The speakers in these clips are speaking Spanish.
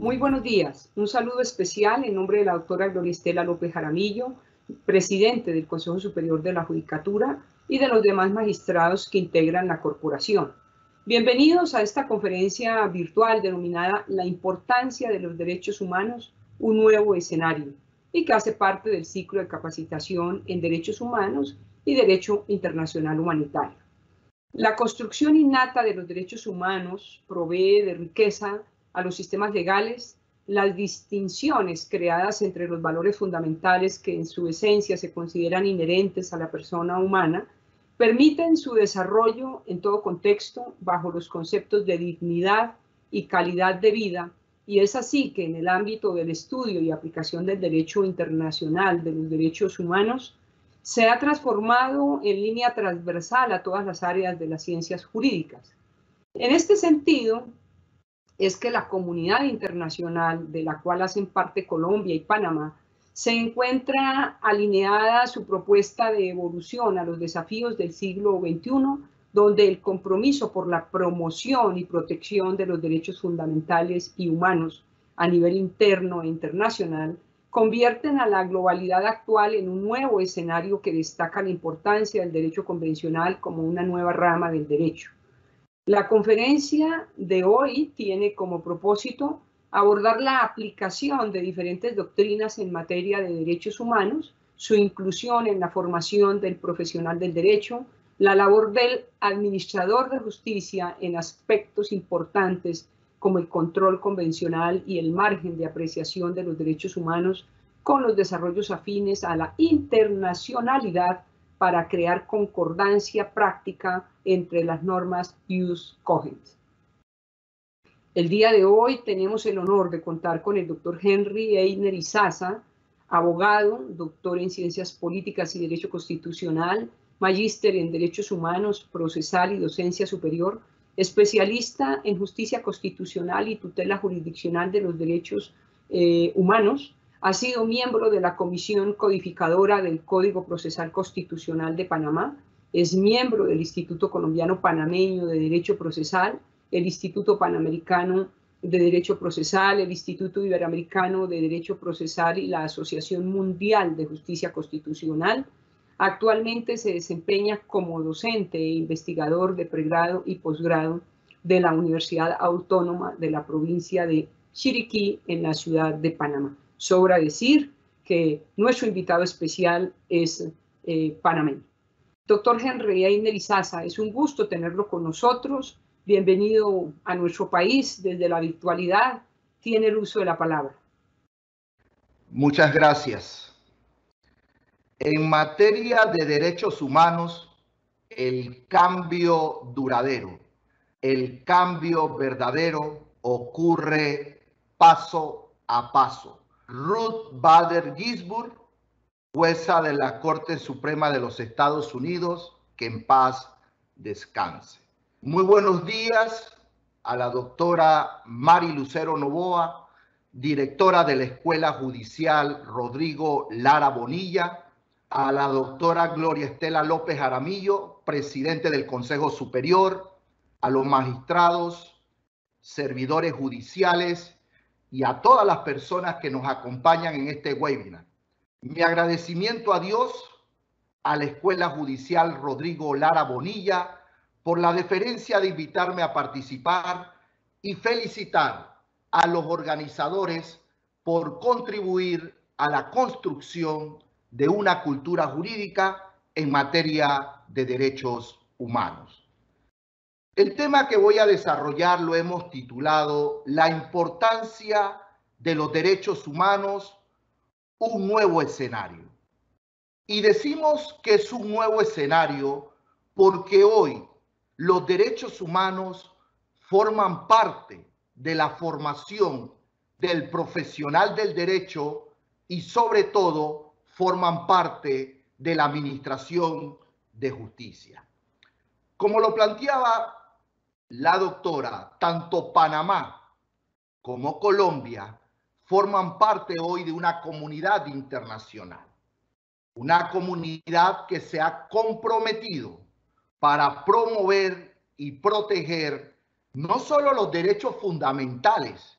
Muy buenos días. Un saludo especial en nombre de la doctora Gloria Estela López Jaramillo, presidente del Consejo Superior de la Judicatura y de los demás magistrados que integran la corporación. Bienvenidos a esta conferencia virtual denominada La importancia de los derechos humanos, un nuevo escenario, y que hace parte del ciclo de capacitación en derechos humanos y derecho internacional humanitario. La construcción innata de los derechos humanos provee de riqueza a los sistemas legales. Las distinciones creadas entre los valores fundamentales que en su esencia se consideran inherentes a la persona humana permiten su desarrollo en todo contexto bajo los conceptos de dignidad y calidad de vida, y es así que en el ámbito del estudio y aplicación del derecho internacional de los derechos humanos se ha transformado en línea transversal a todas las áreas de las ciencias jurídicas. En este sentido, es que la comunidad internacional de la cual hacen parte Colombia y Panamá se encuentra alineada a su propuesta de evolución a los desafíos del siglo XXI, donde el compromiso por la promoción y protección de los derechos fundamentales y humanos a nivel interno e internacional convierten a la globalidad actual en un nuevo escenario que destaca la importancia del derecho convencional como una nueva rama del derecho. La conferencia de hoy tiene como propósito abordar la aplicación de diferentes doctrinas en materia de derechos humanos, su inclusión en la formación del profesional del derecho, la labor del administrador de justicia en aspectos importantes como el control convencional y el margen de apreciación de los derechos humanos con los desarrollos afines a la internacionalidad para crear concordancia práctica entre las normas ius cogens. El día de hoy tenemos el honor de contar con el doctor Henry Einer Izaza, abogado, doctor en Ciencias Políticas y Derecho Constitucional, magíster en Derechos Humanos, Procesal y Docencia Superior, especialista en Justicia Constitucional y Tutela Jurisdiccional de los Derechos Humanos. Ha sido miembro de la Comisión Codificadora del Código Procesal Constitucional de Panamá, es miembro del Instituto Colombiano Panameño de Derecho Procesal, el Instituto Panamericano de Derecho Procesal, el Instituto Iberoamericano de Derecho Procesal y la Asociación Mundial de Justicia Constitucional. Actualmente se desempeña como docente e investigador de pregrado y posgrado de la Universidad Autónoma de la provincia de Chiriquí en la ciudad de Panamá. Sobra decir que nuestro invitado especial es panameño. Doctor Henry Einer Izaza, es un gusto tenerlo con nosotros. Bienvenido a nuestro país desde la virtualidad. Tiene el uso de la palabra. Muchas gracias. En materia de derechos humanos, el cambio duradero, el cambio verdadero ocurre paso a paso. Ruth Bader Ginsburg, jueza de la Corte Suprema de los Estados Unidos, que en paz descanse. Muy buenos días a la doctora Mari Lucero Novoa, directora de la Escuela Judicial Rodrigo Lara Bonilla, a la doctora Gloria Estela López Jaramillo, presidente del Consejo Superior, a los magistrados, servidores judiciales y a todas las personas que nos acompañan en este webinar. Mi agradecimiento a Dios, a la Escuela Judicial Rodrigo Lara Bonilla, por la deferencia de invitarme a participar y felicitar a los organizadores por contribuir a la construcción de una cultura jurídica en materia de derechos humanos. El tema que voy a desarrollar lo hemos titulado La importancia de los derechos humanos, un nuevo escenario. Y decimos que es un nuevo escenario porque hoy los derechos humanos forman parte de la formación del profesional del derecho y sobre todo forman parte de la administración de justicia. Como lo planteaba la doctora, tanto Panamá como Colombia forman parte hoy de una comunidad internacional. Una comunidad que se ha comprometido para promover y proteger no solo los derechos fundamentales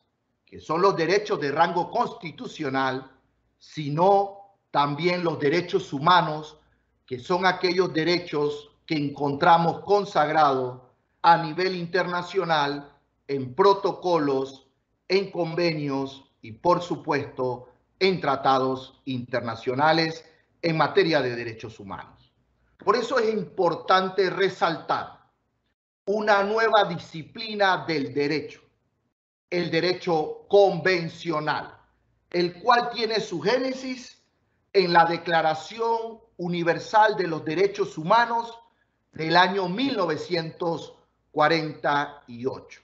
que son los derechos de rango constitucional, sino también los derechos humanos, que son aquellos derechos que encontramos consagrados a nivel internacional en protocolos, en convenios y, por supuesto, en tratados internacionales en materia de derechos humanos. Por eso es importante resaltar una nueva disciplina del derecho, el derecho convencional, el cual tiene su génesis en la Declaración Universal de los Derechos Humanos del año 1948.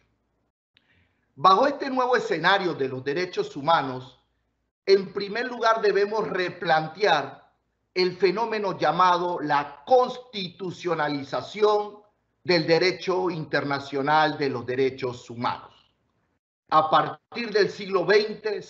Bajo este nuevo escenario de los derechos humanos, en primer lugar debemos replantear el fenómeno llamado la constitucionalización del derecho internacional de los derechos humanos. A partir del siglo XX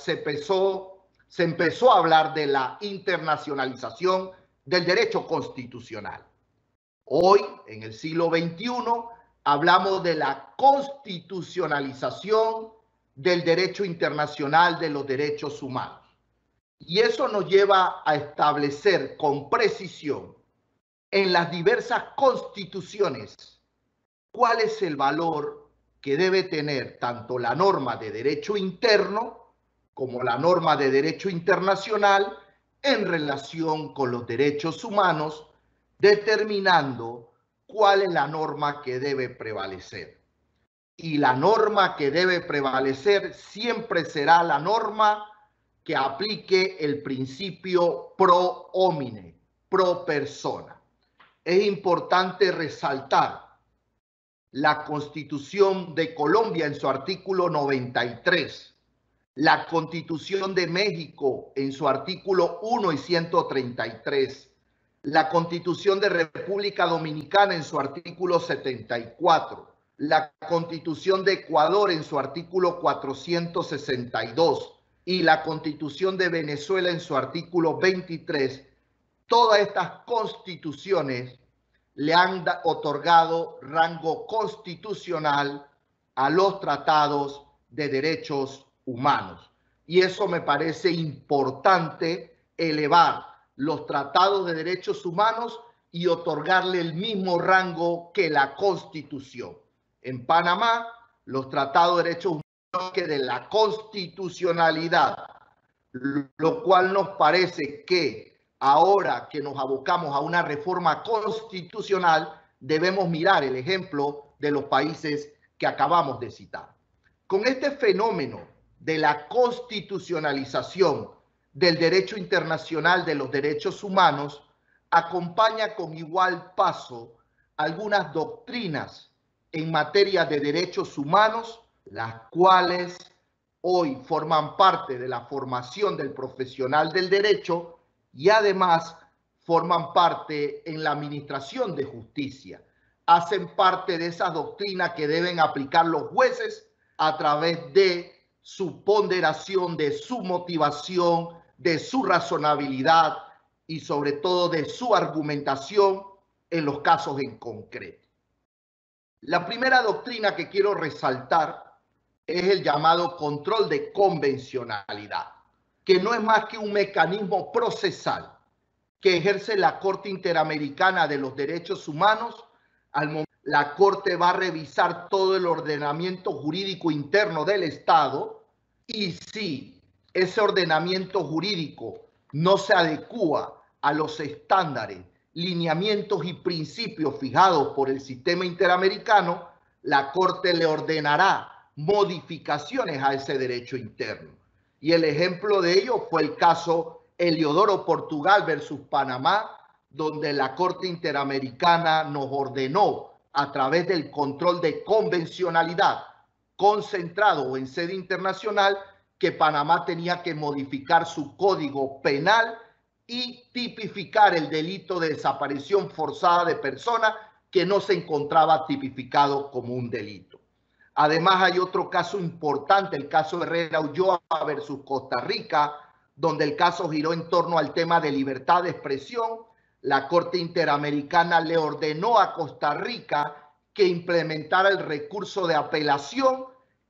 se empezó a hablar de la internacionalización del derecho constitucional. Hoy, en el siglo XXI, hablamos de la constitucionalización del derecho internacional de los derechos humanos. Y eso nos lleva a establecer con precisión en las diversas constituciones cuál es el valor que debe tener tanto la norma de derecho interno como la norma de derecho internacional en relación con los derechos humanos, determinando cuál es la norma que debe prevalecer. Y la norma que debe prevalecer siempre será la norma que aplique el principio pro homine, pro persona. Es importante resaltar la Constitución de Colombia en su artículo 93, la Constitución de México en su artículo 1 y 133, la Constitución de República Dominicana en su artículo 74, la Constitución de Ecuador en su artículo 462 y la Constitución de Venezuela en su artículo 23. Todas estas constituciones le han otorgado rango constitucional a los tratados de derechos humanos. Y eso me parece importante, elevar los tratados de derechos humanos y otorgarle el mismo rango que la Constitución. En Panamá, los tratados de derechos humanos que de la constitucionalidad, lo cual nos parece que ahora que nos abocamos a una reforma constitucional, debemos mirar el ejemplo de los países que acabamos de citar. Con este fenómeno de la constitucionalización del derecho internacional de los derechos humanos, acompaña con igual paso algunas doctrinas en materia de derechos humanos, las cuales hoy forman parte de la formación del profesional del derecho y además forman parte en la administración de justicia. Hacen parte de esas doctrinas que deben aplicar los jueces a través de su ponderación, de su motivación, de su razonabilidad y sobre todo de su argumentación en los casos en concreto. La primera doctrina que quiero resaltar es el llamado control de convencionalidad, que no es más que un mecanismo procesal que ejerce la Corte Interamericana de los Derechos Humanos. Al momento, la Corte va a revisar todo el ordenamiento jurídico interno del Estado y si ese ordenamiento jurídico no se adecúa a los estándares, lineamientos y principios fijados por el sistema interamericano, la Corte le ordenará modificaciones a ese derecho interno. Y el ejemplo de ello fue el caso Heliodoro Portugal versus Panamá, donde la Corte Interamericana nos ordenó a través del control de convencionalidad concentrado en sede internacional que Panamá tenía que modificar su código penal y tipificar el delito de desaparición forzada de personas que no se encontraba tipificado como un delito. Además, hay otro caso importante, el caso de Herrera Ulloa versus Costa Rica, donde el caso giró en torno al tema de libertad de expresión. La Corte Interamericana le ordenó a Costa Rica que implementara el recurso de apelación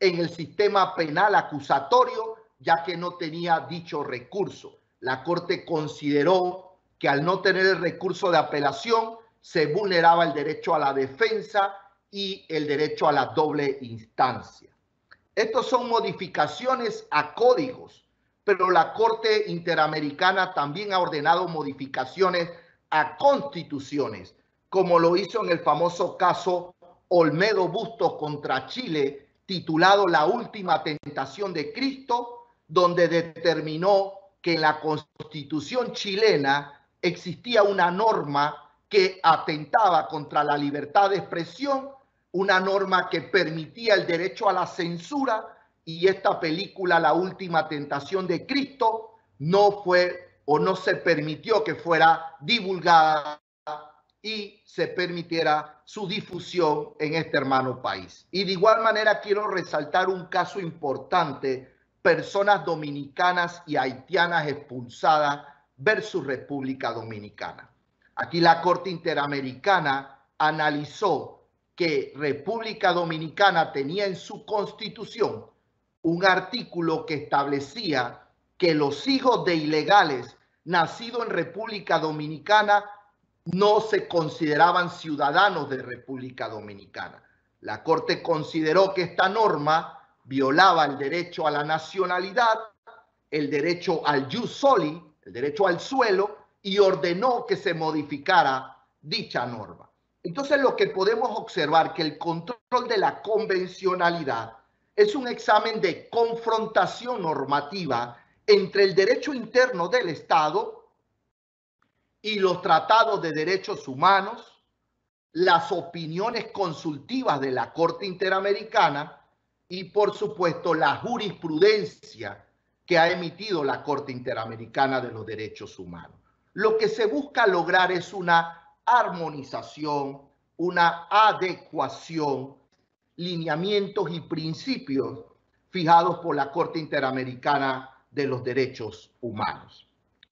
en el sistema penal acusatorio, ya que no tenía dicho recurso. La Corte consideró que al no tener el recurso de apelación, se vulneraba el derecho a la defensa y el derecho a la doble instancia. Estos son modificaciones a códigos, pero la Corte Interamericana también ha ordenado modificaciones a constituciones, como lo hizo en el famoso caso Olmedo Bustos contra Chile, titulado La Última Tentación de Cristo, donde determinó que en la Constitución chilena existía una norma que atentaba contra la libertad de expresión, una norma que permitía el derecho a la censura, y esta película, La Última Tentación de Cristo, no fue o no se permitió que fuera divulgada y se permitiera su difusión en este hermano país. Y de igual manera quiero resaltar un caso importante: personas dominicanas y haitianas expulsadas versus República Dominicana. Aquí la Corte Interamericana analizó que República Dominicana tenía en su constitución un artículo que establecía que los hijos de ilegales nacidos en República Dominicana no se consideraban ciudadanos de República Dominicana. La Corte consideró que esta norma violaba el derecho a la nacionalidad, el derecho al jus soli, el derecho al suelo, y ordenó que se modificara dicha norma. Entonces, lo que podemos observar que el control de la convencionalidad es un examen de confrontación normativa entre el derecho interno del Estado y los tratados de derechos humanos, las opiniones consultivas de la Corte Interamericana y, por supuesto, la jurisprudencia que ha emitido la Corte Interamericana de los Derechos Humanos. Lo que se busca lograr es una armonización, una adecuación, lineamientos y principios fijados por la Corte Interamericana de los Derechos Humanos.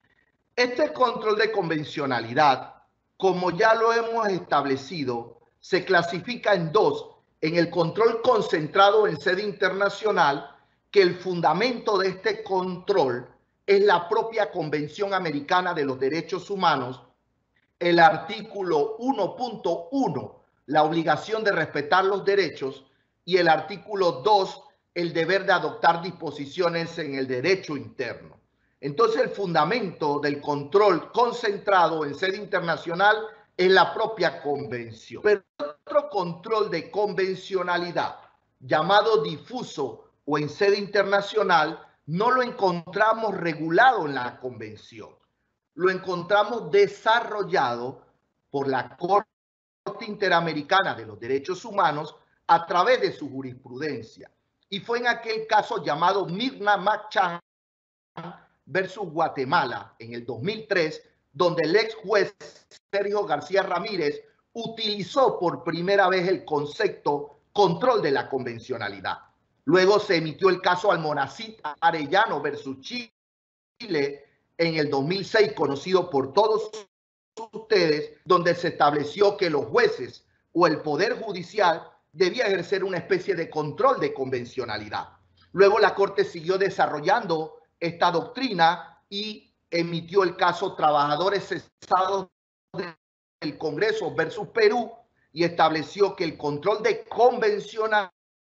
Este control de convencionalidad, como ya lo hemos establecido, se clasifica en dos: en el control concentrado en sede internacional, que el fundamento de este control es la propia Convención Americana de los Derechos Humanos, el artículo 1.1, la obligación de respetar los derechos, y el artículo 2, el deber de adoptar disposiciones en el derecho interno. Entonces, el fundamento del control concentrado en sede internacional es la propia convención. Pero otro control de convencionalidad, llamado difuso o en sede internacional, no lo encontramos regulado en la convención. Lo encontramos desarrollado por la Corte Interamericana de los Derechos Humanos a través de su jurisprudencia. Y fue en aquel caso llamado Mirna Machan versus Guatemala en el 2003, donde el ex juez Sergio García Ramírez utilizó por primera vez el concepto control de la convencionalidad. Luego se emitió el caso Almonacid Arellano versus Chile en el 2006, conocido por todos ustedes, donde se estableció que los jueces o el Poder Judicial debía ejercer una especie de control de convencionalidad. Luego la Corte siguió desarrollando esta doctrina y emitió el caso Trabajadores Cesados del Congreso versus Perú, y estableció que el control de convencionalidad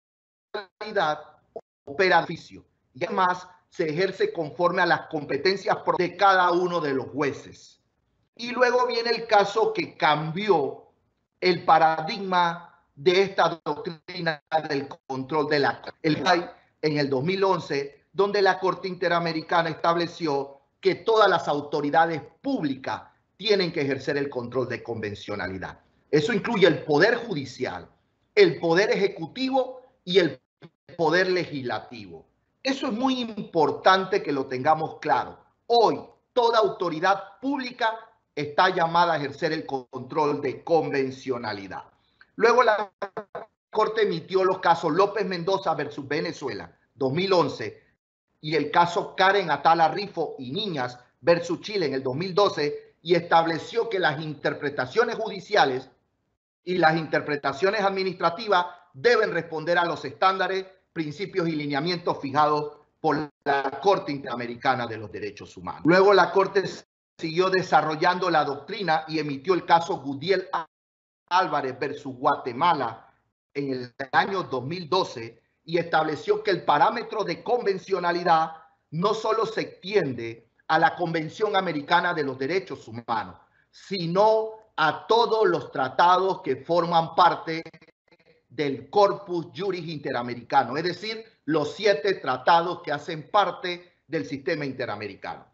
opera de oficio y además se ejerce conforme a las competencias de cada uno de los jueces. Y luego viene el caso que cambió el paradigma de esta doctrina del control de la en el 2011, donde la Corte Interamericana estableció que todas las autoridades públicas tienen que ejercer el control de convencionalidad. Eso incluye el Poder Judicial, el Poder Ejecutivo y el Poder Legislativo. Eso es muy importante que lo tengamos claro. Hoy, toda autoridad pública está llamada a ejercer el control de convencionalidad. Luego la Corte emitió los casos López Mendoza versus Venezuela, 2011, y el caso Karen Atala Rifo y Niñas versus Chile en el 2012, y estableció que las interpretaciones judiciales y las interpretaciones administrativas deben responder a los estándares principios y lineamientos fijados por la Corte Interamericana de los Derechos Humanos. Luego la Corte siguió desarrollando la doctrina y emitió el caso Gudiel Álvarez versus Guatemala en el año 2012 y estableció que el parámetro de convencionalidad no solo se extiende a la Convención Americana de los Derechos Humanos, sino a todos los tratados que forman parte del Corpus Juris Interamericano, es decir, los 7 tratados que hacen parte del sistema interamericano.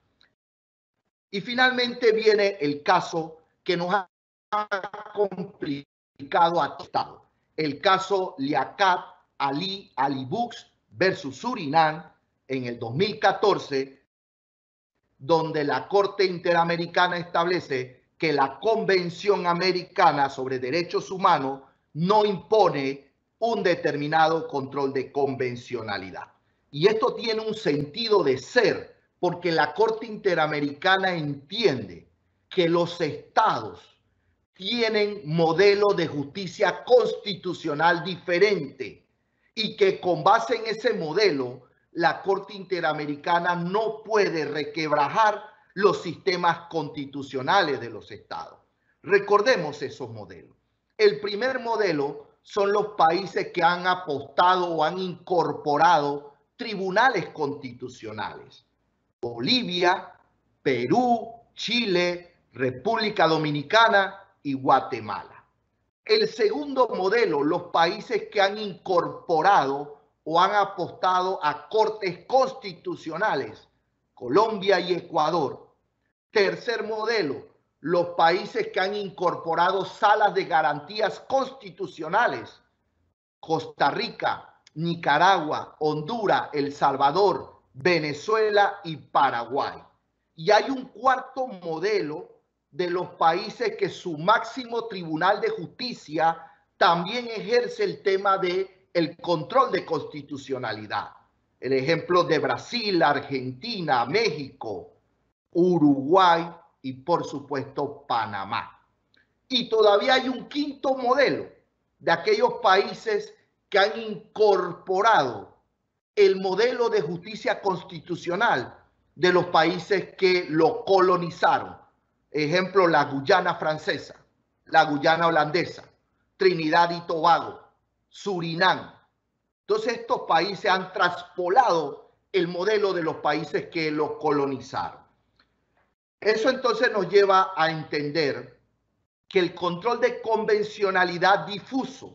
Y finalmente viene el caso que nos ha complicado a todos, el caso Liaquat Ali Bux versus Surinam en el 2014, donde la Corte Interamericana establece que la Convención Americana sobre Derechos Humanos no impone un determinado control de convencionalidad. Y esto tiene un sentido de ser, porque la Corte Interamericana entiende que los estados tienen modelos de justicia constitucional diferente y que con base en ese modelo, la Corte Interamericana no puede requebrajar los sistemas constitucionales de los estados. Recordemos esos modelos. El primer modelo son los países que han apostado o han incorporado tribunales constitucionales. Bolivia, Perú, Chile, República Dominicana y Guatemala. El segundo modelo, los países que han incorporado o han apostado a cortes constitucionales, Colombia y Ecuador. Tercer modelo, los países que han incorporado salas de garantías constitucionales, Costa Rica, Nicaragua, Honduras, El Salvador, Venezuela y Paraguay. Y hay un cuarto modelo de los países que su máximo tribunal de justicia también ejerce el tema del control de constitucionalidad. El ejemplo de Brasil, Argentina, México, Uruguay y por supuesto Panamá. Y todavía hay un quinto modelo de aquellos países que han incorporado el modelo de justicia constitucional de los países que lo colonizaron. Ejemplo, la Guyana francesa, la Guyana holandesa, Trinidad y Tobago, Surinam. Entonces estos países han traspolado el modelo de los países que lo colonizaron. Eso entonces nos lleva a entender que el control de convencionalidad difuso,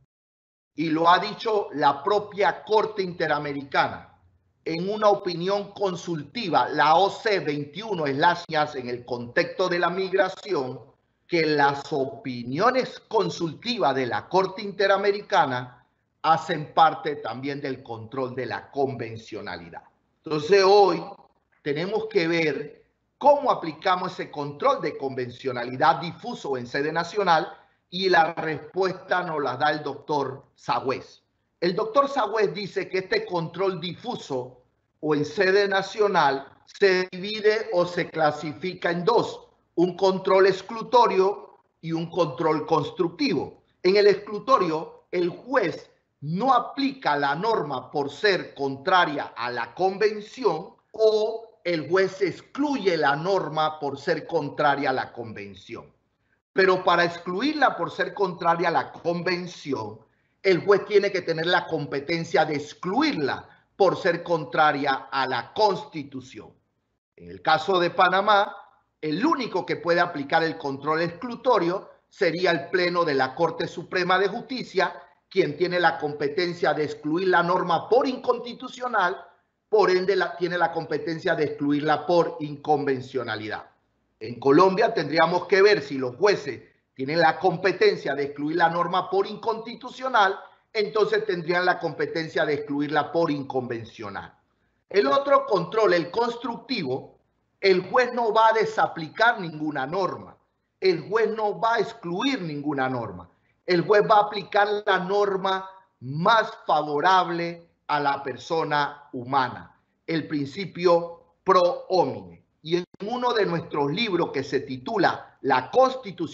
y lo ha dicho la propia Corte Interamericana en una opinión consultiva, la OC 21 en el contexto de la migración, que las opiniones consultivas de la Corte Interamericana hacen parte también del control de la convencionalidad. Entonces hoy tenemos que ver cómo aplicamos ese control de convencionalidad difuso en sede nacional, y la respuesta nos la da el doctor Sagüez. El doctor Sagüez dice que este control difuso o en sede nacional se divide o se clasifica en dos: un control exclutorio y un control constructivo. En el exclutorio, el juez no aplica la norma por ser contraria a la convención, o el juez excluye la norma por ser contraria a la convención. Pero para excluirla por ser contraria a la convención, el juez tiene que tener la competencia de excluirla por ser contraria a la Constitución. En el caso de Panamá, el único que puede aplicar el control exclutorio sería el Pleno de la Corte Suprema de Justicia, quien tiene la competencia de excluir la norma por inconstitucional, por ende tiene la competencia de excluirla por inconvencionalidad. En Colombia tendríamos que ver si los jueces tienen la competencia de excluir la norma por inconstitucional, entonces tendrían la competencia de excluirla por inconvencional. El otro control, el constructivo, el juez no va a desaplicar ninguna norma, el juez no va a excluir ninguna norma, el juez va a aplicar la norma más favorable a la persona humana, el principio pro homine. Y en uno de nuestros libros que se titula La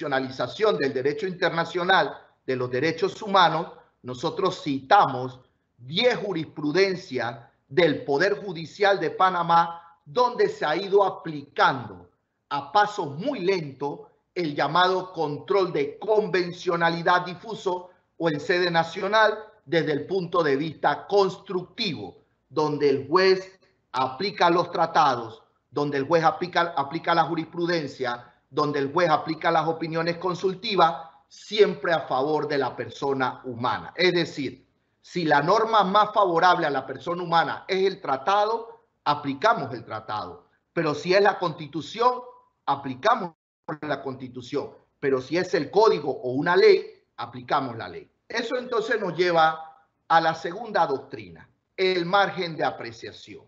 constitucionalización del derecho internacional de los derechos humanos, nosotros citamos 10 jurisprudencias del Poder Judicial de Panamá, donde se ha ido aplicando a pasos muy lentos el llamado control de convencionalidad difuso o en sede nacional desde el punto de vista constructivo, donde el juez aplica los tratados, donde el juez aplica la jurisprudencia, donde el juez aplica las opiniones consultivas, siempre a favor de la persona humana. Es decir, si la norma más favorable a la persona humana es el tratado, aplicamos el tratado. Pero si es la Constitución, aplicamos la Constitución. Pero si es el código o una ley, aplicamos la ley. Eso entonces nos lleva a la segunda doctrina, el margen de apreciación.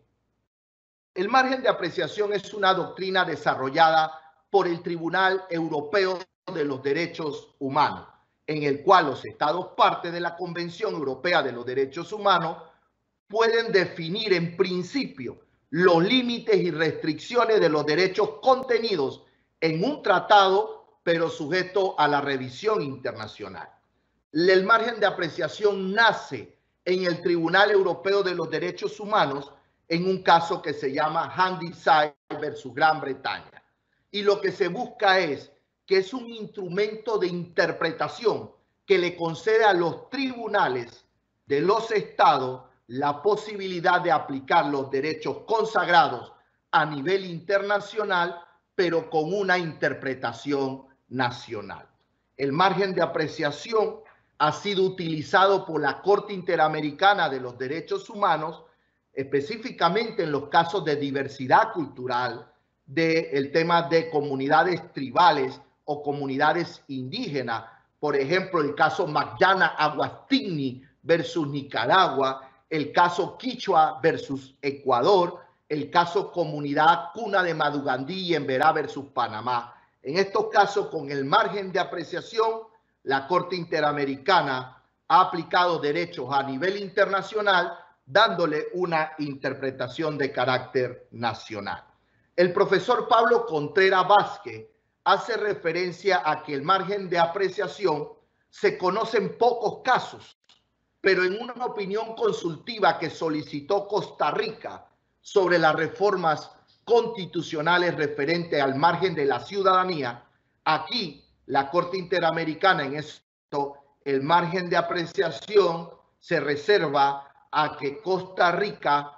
El margen de apreciación es una doctrina desarrollada por el Tribunal Europeo de los Derechos Humanos, en el cual los Estados parte de la Convención Europea de los Derechos Humanos pueden definir en principio los límites y restricciones de los derechos contenidos en un tratado, pero sujeto a la revisión internacional. El margen de apreciación nace en el Tribunal Europeo de los Derechos Humanos en un caso que se llama Handyside versus Gran Bretaña. Y lo que se busca es que es un instrumento de interpretación que le concede a los tribunales de los estados la posibilidad de aplicar los derechos consagrados a nivel internacional, pero con una interpretación nacional. El margen de apreciación ha sido utilizado por la Corte Interamericana de los Derechos Humanos, específicamente en los casos de diversidad cultural, del tema de comunidades tribales o comunidades indígenas. Por ejemplo, el caso Magyana Aguastini versus Nicaragua, el caso Quichua versus Ecuador, el caso Comunidad Cuna de Madugandí y Emberá versus Panamá. En estos casos, con el margen de apreciación, la Corte Interamericana ha aplicado derechos a nivel internacional, dándole una interpretación de carácter nacional. El profesor Pablo Contreras Vázquez hace referencia a que el margen de apreciación se conoce en pocos casos, pero en una opinión consultiva que solicitó Costa Rica sobre las reformas constitucionales referentes al margen de la ciudadanía, aquí la Corte Interamericana en esto, el margen de apreciación se reserva a que Costa Rica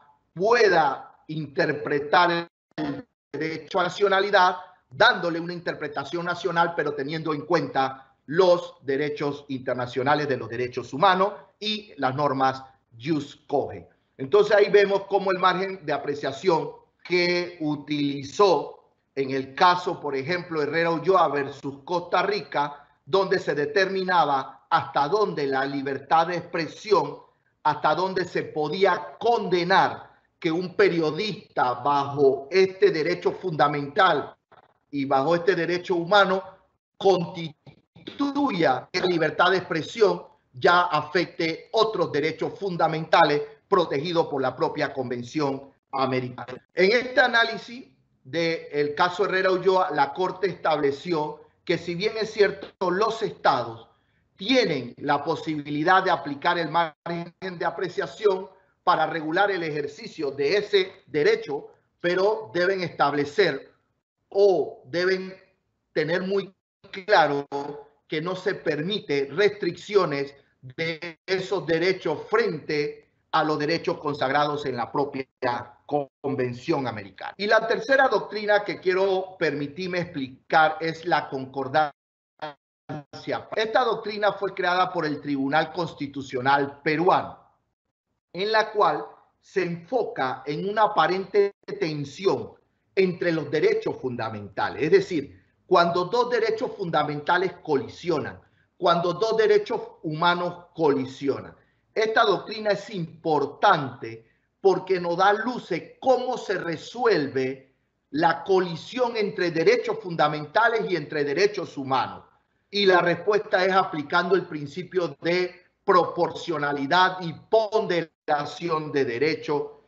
pueda interpretar el derecho a nacionalidad, dándole una interpretación nacional, pero teniendo en cuenta los derechos internacionales de los derechos humanos y las normas jus cogens. Entonces ahí vemos cómo el margen de apreciación que utilizó en el caso, por ejemplo, Herrera Ulloa versus Costa Rica, donde se determinaba hasta dónde la libertad de expresión, hasta dónde se podía condenar que un periodista bajo este derecho fundamental y bajo este derecho humano constituya que la libertad de expresión ya afecte otros derechos fundamentales protegidos por la propia Convención Americana. En este análisis del caso Herrera Ulloa, la Corte estableció que si bien es cierto, los estados tienen la posibilidad de aplicar el margen de apreciación para regular el ejercicio de ese derecho, pero deben establecer o deben tener muy claro que no se permite restricciones de esos derechos frente a los derechos consagrados en la propia Convención Americana. Y la tercera doctrina que quiero permitirme explicar es la concordancia. Esta doctrina fue creada por el Tribunal Constitucional peruano, en la cual se enfoca en una aparente tensión entre los derechos fundamentales. Es decir, cuando dos derechos fundamentales colisionan, cuando dos derechos humanos colisionan. Esta doctrina es importante porque nos da luces cómo se resuelve la colisión entre derechos fundamentales y entre derechos humanos. Y la respuesta es aplicando el principio de proporcionalidad y ponderación de derecho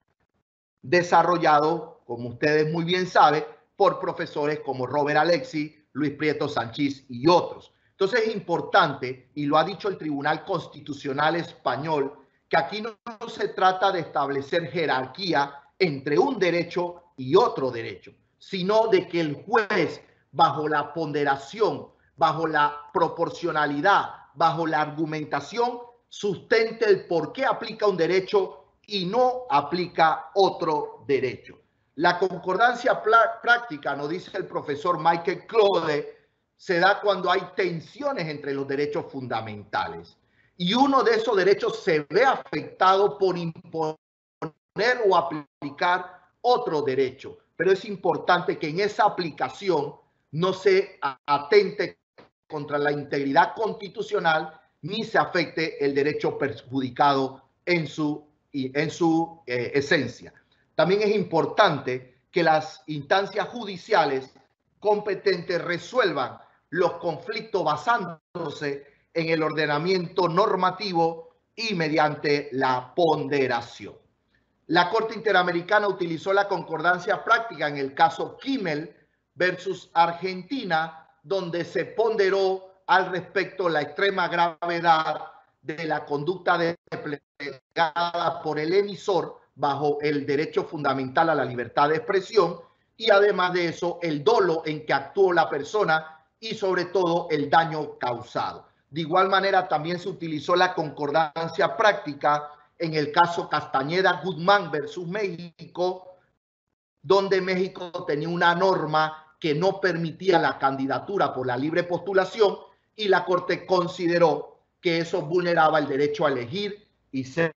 desarrollado, como ustedes muy bien saben, por profesores como Robert Alexi, Luis Prieto Sanchís y otros. Entonces es importante, y lo ha dicho el Tribunal Constitucional Español, que aquí no se trata de establecer jerarquía entre un derecho y otro derecho, sino de que el juez, bajo la ponderación, bajo la proporcionalidad, bajo la argumentación, sustente el por qué aplica un derecho y no aplica otro derecho. La concordancia práctica, nos dice el profesor Michael Claude, se da cuando hay tensiones entre los derechos fundamentales. Y uno de esos derechos se ve afectado por imponer o aplicar otro derecho. Pero es importante que en esa aplicación no se atente contra la integridad constitucional ni se afecte el derecho perjudicado en su esencia. También es importante que las instancias judiciales competentes resuelvan los conflictos basándose en el ordenamiento normativo y mediante la ponderación. La Corte Interamericana utilizó la concordancia práctica en el caso Kimmel versus Argentina, donde se ponderó al respecto la extrema gravedad de la conducta desplegada por el emisor bajo el derecho fundamental a la libertad de expresión y además de eso el dolo en que actuó la persona y sobre todo el daño causado. De igual manera también se utilizó la concordancia práctica en el caso Castañeda Guzmán versus México, donde México tenía una norma que no permitía la candidatura por la libre postulación y la Corte consideró que eso vulneraba el derecho a elegir y ser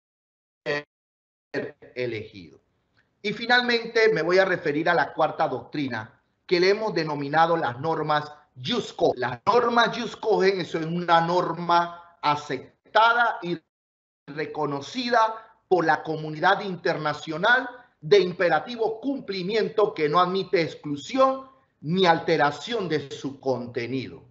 elegido. Y finalmente me voy a referir a la cuarta doctrina que le hemos denominado las normas Jus Cogens. Las normas Jus Cogens es una norma aceptada y reconocida por la comunidad internacional de imperativo cumplimiento que no admite exclusión ni alteración de su contenido.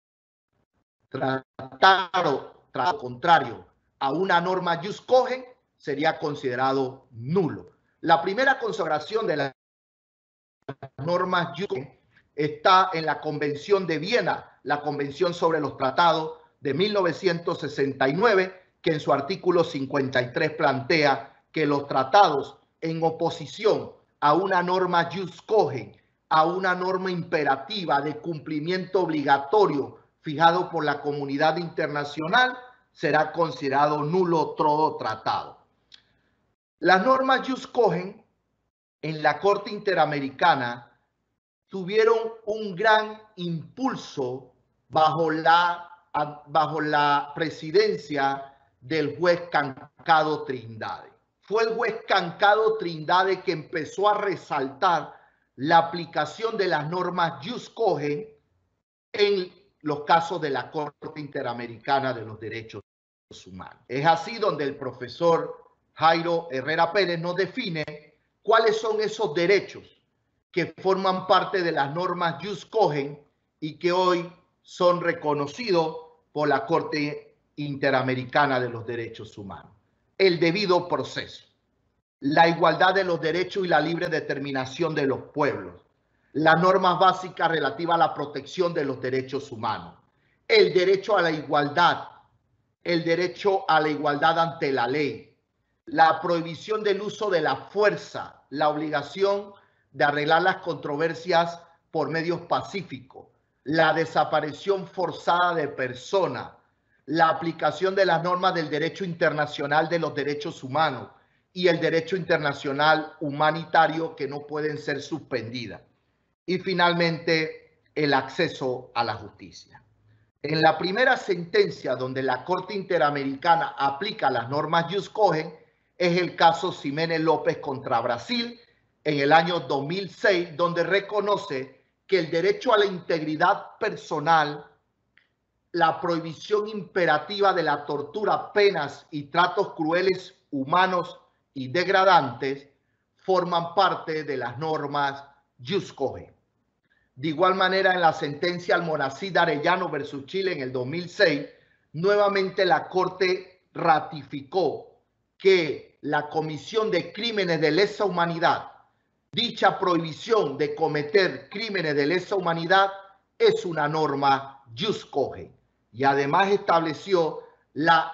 Tratar contrario a una norma Jus Cogens sería considerado nulo. La primera consagración de las normas Jus Cogens está en la Convención de Viena, la Convención sobre los Tratados de 1969, que en su artículo 53 plantea que los tratados en oposición a una norma Jus Cogens, a una norma imperativa de cumplimiento obligatorio fijado por la comunidad internacional, será considerado nulo todo tratado. Las normas Jus Cogens en la Corte Interamericana tuvieron un gran impulso bajo la presidencia del juez Cancado Trindade. Fue el juez Cancado Trindade que empezó a resaltar la aplicación de las normas Jus Cogens en los casos de la Corte Interamericana de los Derechos Humanos. Es así donde el profesor Jairo Herrera Pérez nos define cuáles son esos derechos que forman parte de las normas Jus Cogens y que hoy son reconocidos por la Corte Interamericana de los Derechos Humanos. El debido proceso, la igualdad de los derechos y la libre determinación de los pueblos, las normas básicas relativas a la protección de los derechos humanos, el derecho a la igualdad, el derecho a la igualdad ante la ley, la prohibición del uso de la fuerza, la obligación de arreglar las controversias por medios pacíficos, la desaparición forzada de personas, la aplicación de las normas del derecho internacional de los derechos humanos y el derecho internacional humanitario que no pueden ser suspendidas. Y finalmente, el acceso a la justicia. En la primera sentencia donde la Corte Interamericana aplica las normas Jus Cogens es el caso Ximénez López contra Brasil en el año 2006, donde reconoce que el derecho a la integridad personal, la prohibición imperativa de la tortura, penas y tratos crueles, humanos y degradantes forman parte de las normas Jus Cogens. De igual manera, en la sentencia Almonacid Arellano versus Chile en el 2006, nuevamente la Corte ratificó que la comisión de crímenes de lesa humanidad, dicha prohibición de cometer crímenes de lesa humanidad, es una norma Jus Cogens y además estableció la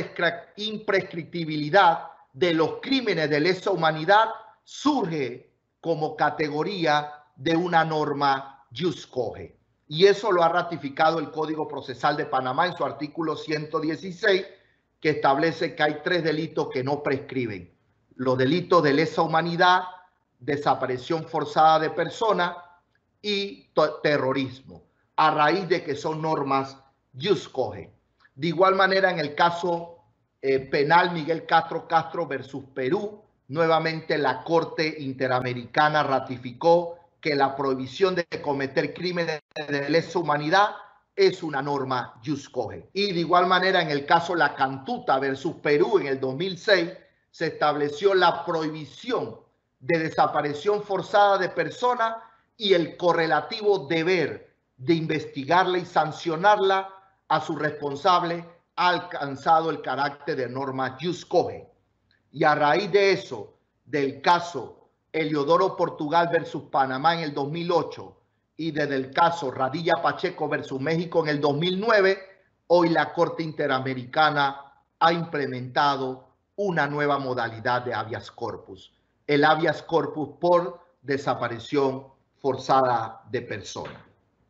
imprescriptibilidad de los crímenes de lesa humanidad surge como categoría de una norma jus cogens. Y eso lo ha ratificado el Código Procesal de Panamá en su artículo 116, que establece que hay 3 delitos que no prescriben: los delitos de lesa humanidad, desaparición forzada de personas y terrorismo, a raíz de que son normas jus cogens. De igual manera, en el caso penal Miguel Castro versus Perú, nuevamente la Corte Interamericana ratificó que la prohibición de cometer crímenes de lesa humanidad es una norma jus cogens. Y de igual manera, en el caso La Cantuta versus Perú, en el 2006, se estableció la prohibición de desaparición forzada de personas y el correlativo deber de investigarla y sancionarla a su responsable ha alcanzado el carácter de norma jus cogens. Y a raíz de eso, del caso Eliodoro Portugal versus Panamá en el 2008 y desde el caso Radilla Pacheco versus México en el 2009, hoy la Corte Interamericana ha implementado una nueva modalidad de habeas corpus, el habeas corpus por desaparición forzada de personas.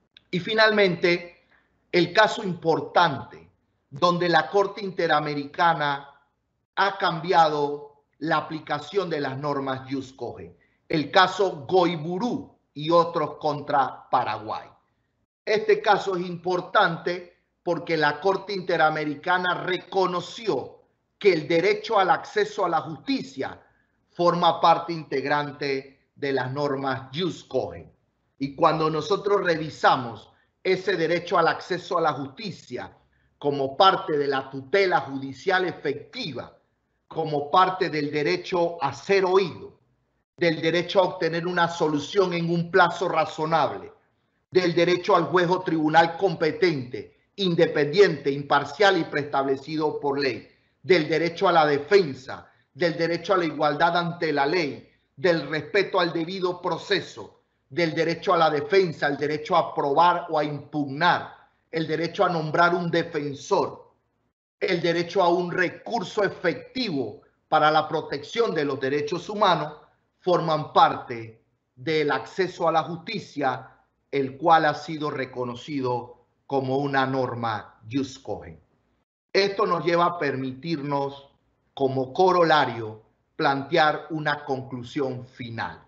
Y finalmente, el caso importante donde la Corte Interamericana ha cambiado la aplicación de las normas jus cogens, el caso Goiburu y otros contra Paraguay. Este caso es importante porque la Corte Interamericana reconoció que el derecho al acceso a la justicia forma parte integrante de las normas jus cogens. Y cuando nosotros revisamos ese derecho al acceso a la justicia como parte de la tutela judicial efectiva, como parte del derecho a ser oído, del derecho a obtener una solución en un plazo razonable, del derecho al juez o tribunal competente, independiente, imparcial y preestablecido por ley, del derecho a la defensa, del derecho a la igualdad ante la ley, del respeto al debido proceso, del derecho a la defensa, el derecho a probar o a impugnar, el derecho a nombrar un defensor, el derecho a un recurso efectivo para la protección de los derechos humanos, forman parte del acceso a la justicia, el cual ha sido reconocido como una norma jus cogens. Esto nos lleva a permitirnos, como corolario, plantear una conclusión final.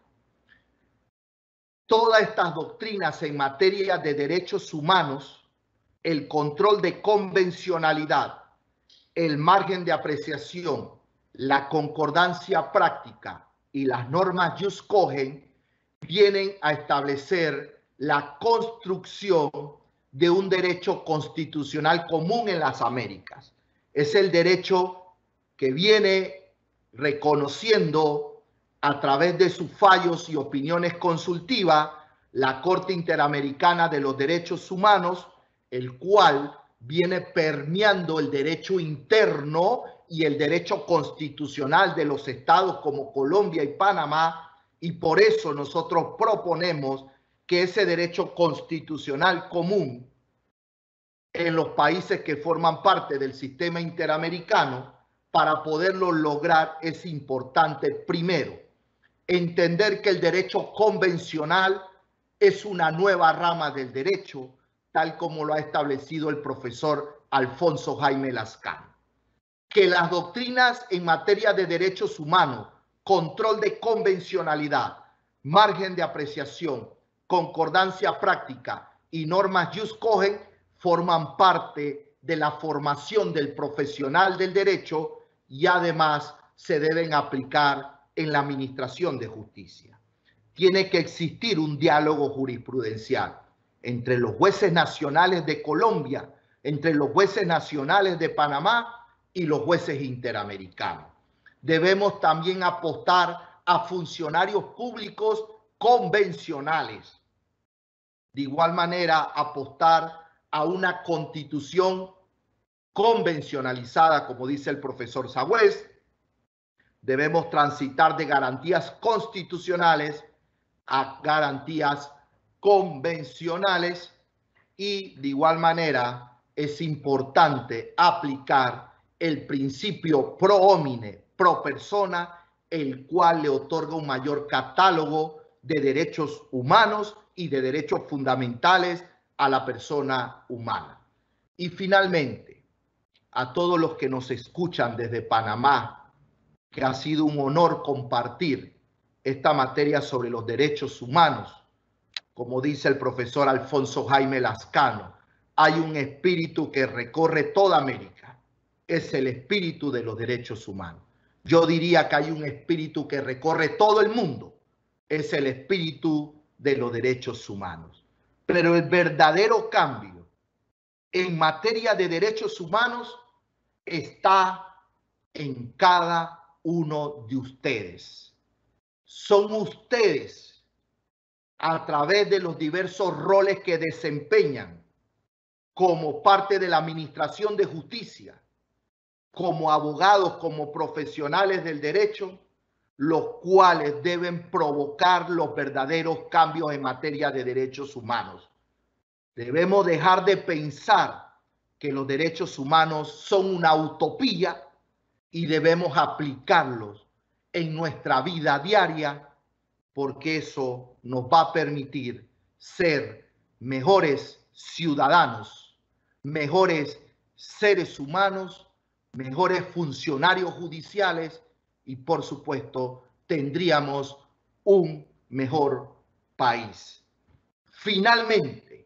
Todas estas doctrinas en materia de derechos humanos, el control de convencionalidad, el margen de apreciación, la concordancia práctica y las normas jus cogens vienen a establecer la construcción de un derecho constitucional común en las Américas. Es el derecho que viene reconociendo a través de sus fallos y opiniones consultivas la Corte Interamericana de los Derechos Humanos, el cual viene permeando el derecho interno y el derecho constitucional de los estados como Colombia y Panamá, y por eso nosotros proponemos que ese derecho constitucional común en los países que forman parte del sistema interamericano, para poderlo lograr es importante, primero, entender que el derecho convencional es una nueva rama del derecho, tal como lo ha establecido el profesor Alfonso Jaime Lascano. Que las doctrinas en materia de derechos humanos, control de convencionalidad, margen de apreciación, concordancia práctica y normas jus cogens forman parte de la formación del profesional del derecho y además se deben aplicar en la administración de justicia. Tiene que existir un diálogo jurisprudencial entre los jueces nacionales de Colombia, entre los jueces nacionales de Panamá y los jueces interamericanos. Debemos también apostar a funcionarios públicos convencionales. De igual manera, apostar a una constitución convencionalizada, como dice el profesor Sagüez. Debemos transitar de garantías constitucionales a garantías convencionales y de igual manera es importante aplicar el principio pro homine, pro persona, el cual le otorga un mayor catálogo de derechos humanos y de derechos fundamentales a la persona humana. Y finalmente, a todos los que nos escuchan desde Panamá, que ha sido un honor compartir esta materia sobre los derechos humanos. Como dice el profesor Alfonso Jaime Lascano, hay un espíritu que recorre toda América. Es el espíritu de los derechos humanos. Yo diría que hay un espíritu que recorre todo el mundo. Es el espíritu de los derechos humanos. Pero el verdadero cambio en materia de derechos humanos está en cada uno de ustedes. Son ustedes, a través de los diversos roles que desempeñan como parte de la administración de justicia, como abogados, como profesionales del derecho, los cuales deben provocar los verdaderos cambios en materia de derechos humanos. Debemos dejar de pensar que los derechos humanos son una utopía y debemos aplicarlos en nuestra vida diaria, porque eso nos va a permitir ser mejores ciudadanos, mejores seres humanos, mejores funcionarios judiciales y, por supuesto, tendríamos un mejor país. Finalmente,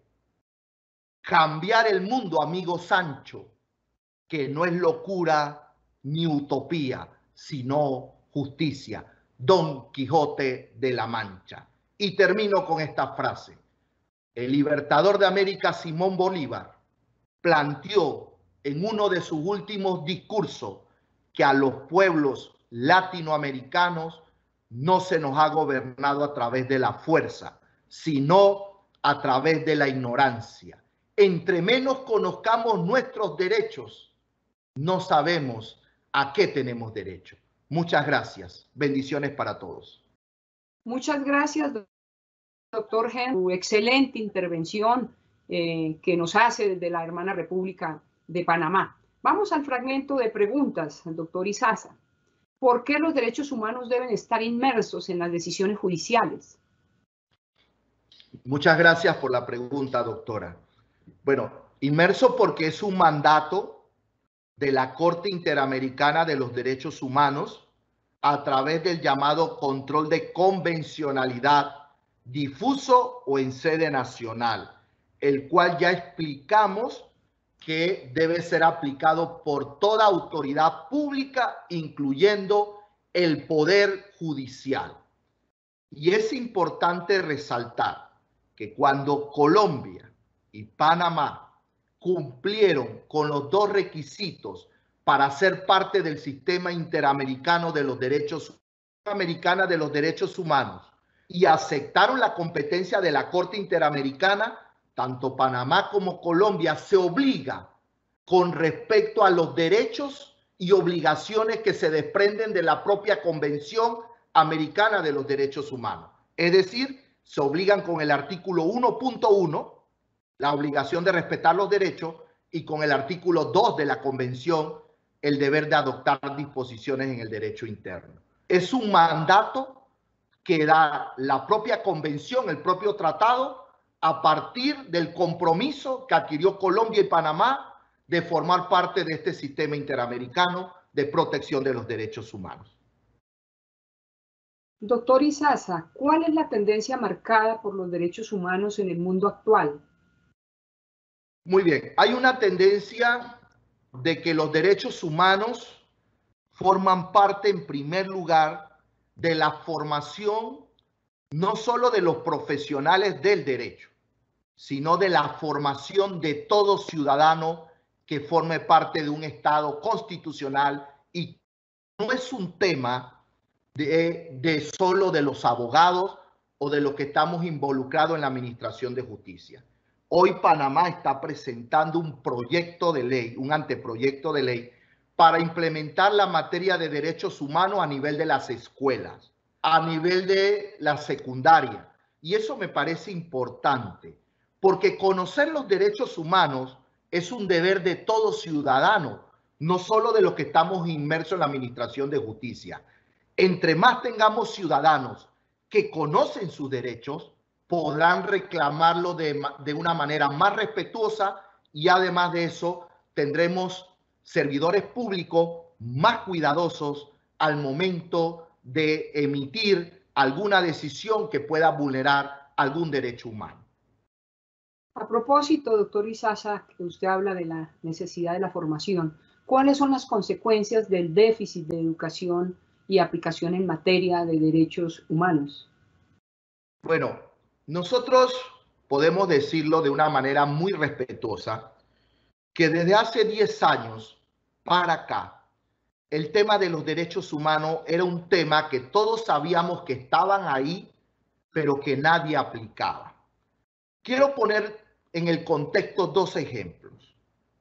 cambiar el mundo, amigo Sancho, que no es locura ni utopía, sino justicia. Don Quijote de la Mancha. Y termino con esta frase. El libertador de América, Simón Bolívar, planteó en uno de sus últimos discursos que a los pueblos latinoamericanos no se nos ha gobernado a través de la fuerza, sino a través de la ignorancia. Entre menos conozcamos nuestros derechos, no sabemos a qué tenemos derecho. Muchas gracias. Bendiciones para todos. Muchas gracias, doctor Henry, por su excelente intervención que nos hace desde la hermana República de Panamá. Vamos al fragmento de preguntas, doctor Izaza. ¿Por qué los derechos humanos deben estar inmersos en las decisiones judiciales? Muchas gracias por la pregunta, doctora. Bueno, inmerso porque es un mandato de la Corte Interamericana de los Derechos Humanos a través del llamado control de convencionalidad difuso o en sede nacional, el cual ya explicamos que debe ser aplicado por toda autoridad pública, incluyendo el Poder Judicial. Y es importante resaltar que cuando Colombia y Panamá cumplieron con los dos requisitos para ser parte del sistema interamericano de los derechos humanos y aceptaron la competencia de la Corte Interamericana, tanto Panamá como Colombia se obliga con respecto a los derechos y obligaciones que se desprenden de la propia Convención Americana de los Derechos Humanos. Es decir, se obligan con el artículo 1.1, la obligación de respetar los derechos, y con el artículo 2 de la Convención, el deber de adoptar disposiciones en el derecho interno. Es un mandato que da la propia Convención, el propio tratado, a partir del compromiso que adquirió Colombia y Panamá de formar parte de este sistema interamericano de protección de los derechos humanos. Doctor Izaza, ¿cuál es la tendencia marcada por los derechos humanos en el mundo actual? Muy bien, hay una tendencia de que los derechos humanos forman parte, en primer lugar, de la formación no solo de los profesionales del derecho, sino de la formación de todo ciudadano que forme parte de un Estado constitucional, y no es un tema de solo de los abogados o de los que estamos involucrados en la administración de justicia. Hoy Panamá está presentando un proyecto de ley, un anteproyecto de ley para implementar la materia de derechos humanos a nivel de las escuelas, a nivel de la secundaria. Y eso me parece importante, porque conocer los derechos humanos es un deber de todo ciudadano, no solo de los que estamos inmersos en la administración de justicia. Entre más tengamos ciudadanos que conocen sus derechos, podrán reclamarlo de una manera más respetuosa y además de eso tendremos servidores públicos más cuidadosos al momento de emitir alguna decisión que pueda vulnerar algún derecho humano. A propósito, doctor Izaza, que usted habla de la necesidad de la formación, ¿cuáles son las consecuencias del déficit de educación y aplicación en materia de derechos humanos? Bueno, nosotros podemos decirlo de una manera muy respetuosa, que desde hace 10 años para acá, el tema de los derechos humanos era un tema que todos sabíamos que estaban ahí, pero que nadie aplicaba. Quiero poner en el contexto dos ejemplos.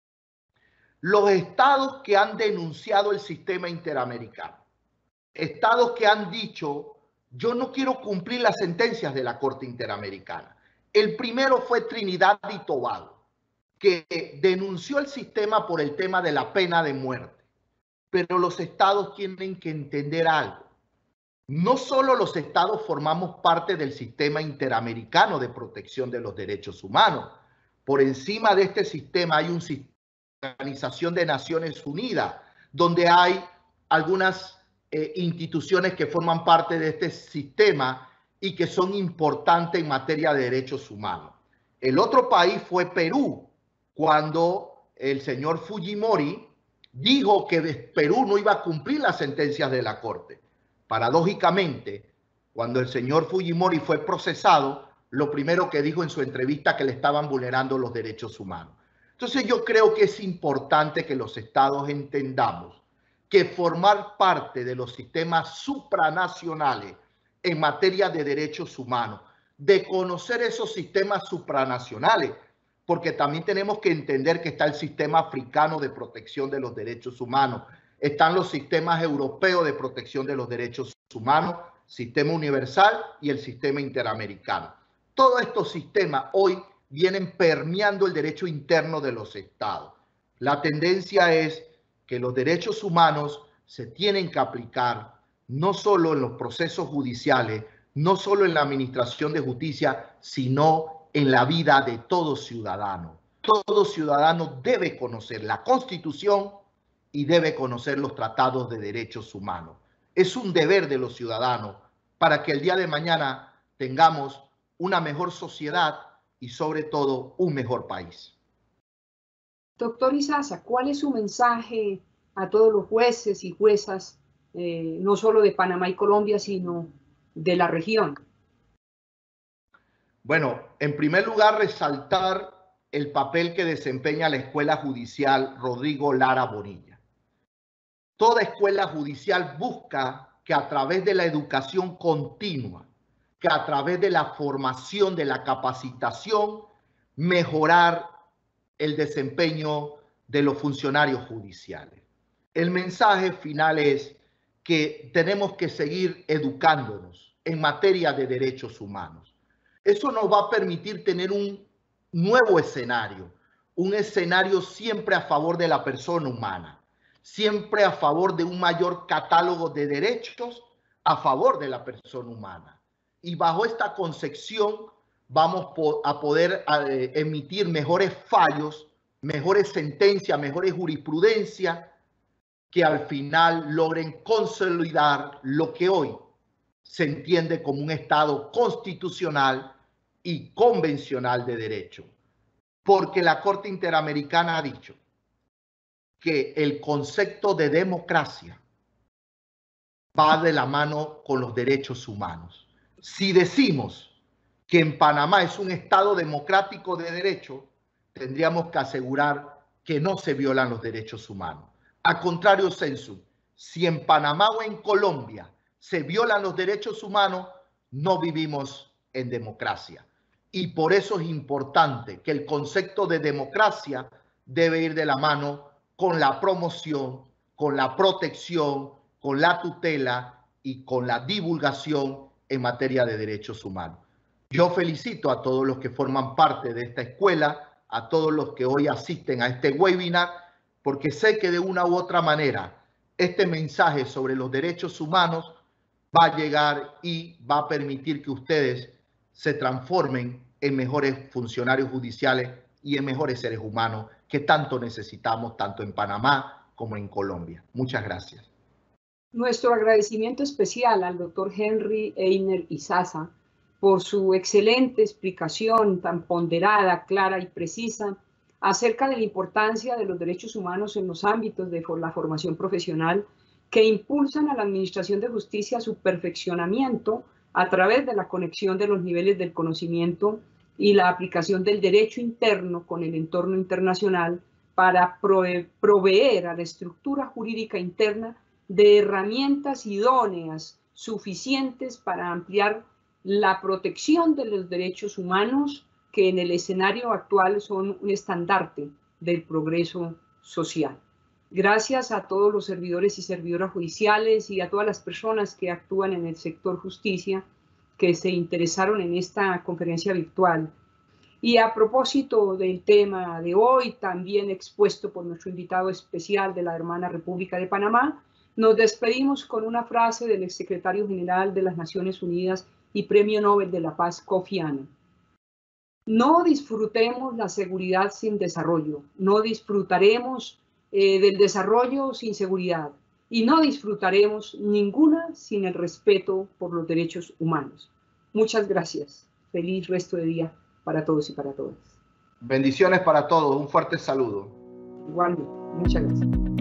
Los estados que han denunciado el sistema interamericano, estados que han dicho, yo no quiero cumplir las sentencias de la Corte Interamericana. El primero fue Trinidad y Tobago, que denunció el sistema por el tema de la pena de muerte. Pero los estados tienen que entender algo. No solo los estados formamos parte del sistema interamericano de protección de los derechos humanos. Por encima de este sistema hay una Organización de Naciones Unidas, donde hay algunas instituciones que forman parte de este sistema y que son importantes en materia de derechos humanos. El otro país fue Perú, cuando el señor Fujimori dijo que Perú no iba a cumplir las sentencias de la Corte. Paradójicamente, cuando el señor Fujimori fue procesado, lo primero que dijo en su entrevista que le estaban vulnerando los derechos humanos. Entonces yo creo que es importante que los estados entendamos que formar parte de los sistemas supranacionales en materia de derechos humanos, de conocer esos sistemas supranacionales, porque también tenemos que entender que está el sistema africano de protección de los derechos humanos, están los sistemas europeos de protección de los derechos humanos, sistema universal y el sistema interamericano. Todos estos sistemas hoy vienen permeando el derecho interno de los estados. La tendencia es que los derechos humanos se tienen que aplicar no solo en los procesos judiciales, no solo en la administración de justicia, sino en la vida de todo ciudadano. Todo ciudadano debe conocer la Constitución y debe conocer los tratados de derechos humanos. Es un deber de los ciudadanos para que el día de mañana tengamos una mejor sociedad y sobre todo un mejor país. Doctor Izaza, ¿cuál es su mensaje a todos los jueces y juezas, no solo de Panamá y Colombia, sino de la región? Bueno, en primer lugar, resaltar el papel que desempeña la Escuela Judicial Rodrigo Lara Bonilla. Toda escuela judicial busca que a través de la educación continua, que a través de la formación, de la capacitación, mejorar el desempeño de los funcionarios judiciales. El mensaje final es que tenemos que seguir educándonos en materia de derechos humanos. Eso nos va a permitir tener un nuevo escenario, un escenario siempre a favor de la persona humana, siempre a favor de un mayor catálogo de derechos a favor de la persona humana. Y bajo esta concepción vamos a poder emitir mejores fallos, mejores sentencias, mejores jurisprudencias que al final logren consolidar lo que hoy se entiende como un Estado constitucional y convencional de derecho. Porque la Corte Interamericana ha dicho que el concepto de democracia va de la mano con los derechos humanos. Si decimos que en Panamá es un Estado democrático de derecho, tendríamos que asegurar que no se violan los derechos humanos. Al contrario, Sensu, si en Panamá o en Colombia se violan los derechos humanos, no vivimos en democracia. Y por eso es importante que el concepto de democracia debe ir de la mano con la promoción, con la protección, con la tutela y con la divulgación en materia de derechos humanos. Yo felicito a todos los que forman parte de esta escuela, a todos los que hoy asisten a este webinar, porque sé que de una u otra manera este mensaje sobre los derechos humanos va a llegar y va a permitir que ustedes se transformen en mejores funcionarios judiciales y en mejores seres humanos que tanto necesitamos, tanto en Panamá como en Colombia. Muchas gracias. Nuestro agradecimiento especial al doctor Henry Einer Izaza por su excelente explicación tan ponderada, clara y precisa acerca de la importancia de los derechos humanos en los ámbitos de la formación profesional que impulsan a la Administración de Justicia a su perfeccionamiento a través de la conexión de los niveles del conocimiento y la aplicación del derecho interno con el entorno internacional para proveer a la estructura jurídica interna de herramientas idóneas suficientes para ampliar la protección de los derechos humanos que en el escenario actual son un estandarte del progreso social. Gracias a todos los servidores y servidoras judiciales y a todas las personas que actúan en el sector justicia que se interesaron en esta conferencia virtual. Y a propósito del tema de hoy, también expuesto por nuestro invitado especial de la hermana República de Panamá, nos despedimos con una frase del exsecretario general de las Naciones Unidas y Premio Nobel de la Paz, Kofi Annan. No disfrutemos la seguridad sin desarrollo, no disfrutaremos del desarrollo sin seguridad y no disfrutaremos ninguna sin el respeto por los derechos humanos. Muchas gracias. Feliz resto de día para todos y para todas. Bendiciones para todos. Un fuerte saludo. Igualmente. Muchas gracias.